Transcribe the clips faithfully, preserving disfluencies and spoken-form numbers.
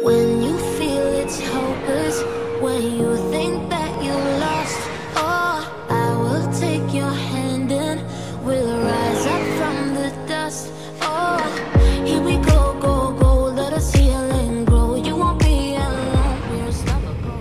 When you feel it's hopeless, when you think that you lost, oh, I will take your hand and we'll rise up from the dust. Oh, here we go, go, go, let us heal and grow. You won't be alone, we're unstoppable.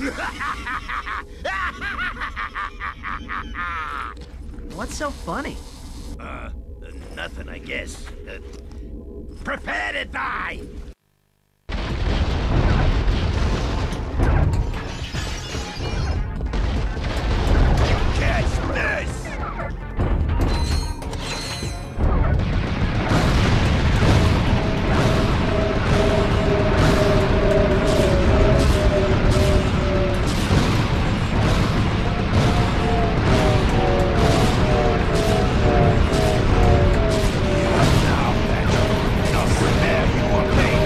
What's so funny? Uh, nothing, I guess. Uh, prepare to die! Catch this! Now that enough, prepare you a pain.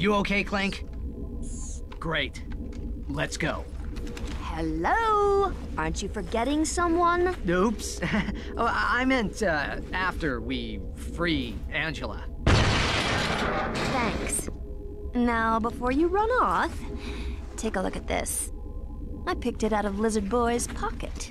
You okay, Clank? Great. Let's go. Hello? Aren't you forgetting someone? Oops. Oh, I meant, uh, after we free Angela. Thanks. Now, before you run off, take a look at this. I picked it out of Lizard Boy's pocket.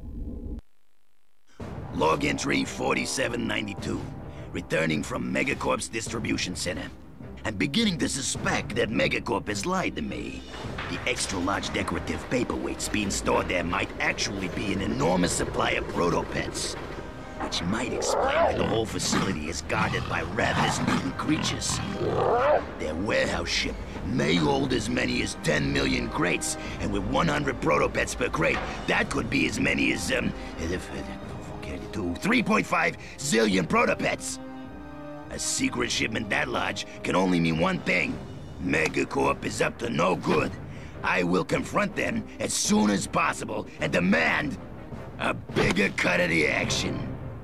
Log entry forty-seven ninety-two. Returning from Megacorp's distribution center. I'm beginning to suspect that Megacorp has lied to me. The extra-large decorative paperweights being stored there might actually be an enormous supply of protopets, which might explain why the whole facility is guarded by ravenous mutant creatures. Their warehouse ship may hold as many as ten million crates, and with one hundred protopets per crate, that could be as many as, um, three point five zillion protopets. A secret shipment that large can only mean one thing. Megacorp is up to no good. I will confront them as soon as possible and demand a bigger cut of the action.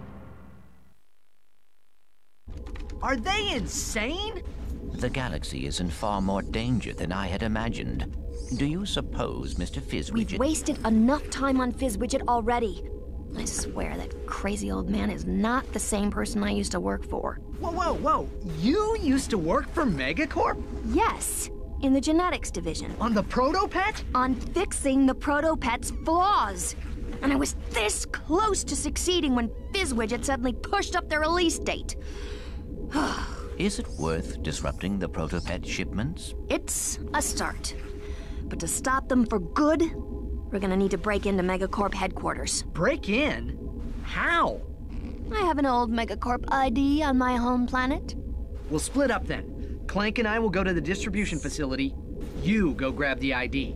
Are they insane? The galaxy is in far more danger than I had imagined. Do you suppose Mister Fizzwidget... We've wasted enough time on Fizzwidget already. I swear that crazy old man is not the same person I used to work for. Whoa, whoa, whoa. You used to work for Megacorp? Yes, in the genetics division. On the Protopet? On fixing the Protopet's flaws. And I was this close to succeeding when Fizzwidget suddenly pushed up their release date. Is it worth disrupting the Protopet shipments? It's a start. But to stop them for good, we're gonna need to break into Megacorp headquarters. Break in? How? I have an old Megacorp I D on my home planet. We'll split up then. Clank and I will go to the distribution facility. You go grab the I D.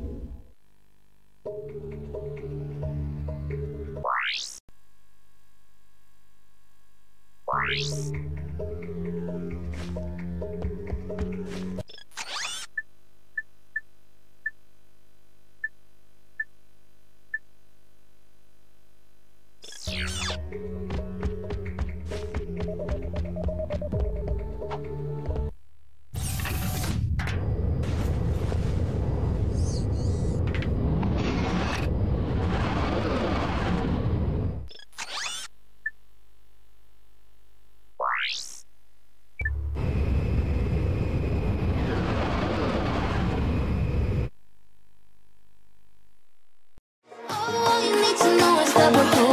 All you need to know is that we're